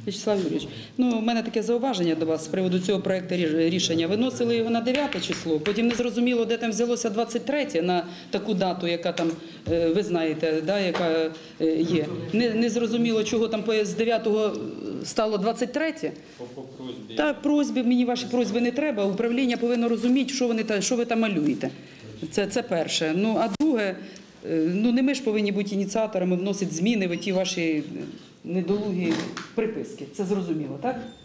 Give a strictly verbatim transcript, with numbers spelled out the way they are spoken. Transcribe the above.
Вячеслав Юрійович, ну, у мене таке зауваження до вас з приводу цього проєкту рішення. Виносили його на дев'яте число, потім не зрозуміло, де там взялося двадцять третє на таку дату, яка там, ви знаєте, да, яка є. Не, не зрозуміло, чого там з дев'ятого стало двадцять третє. По, по просьбі. Та просьби, мені ваші просьби не треба. Управління повинно розуміти, що, вони, що ви там малюєте. Це, це перше. Ну, а друге, ну, не ми ж повинні бути ініціаторами, вносити зміни в ті ваші недолугі приписки. Це зрозуміло, так?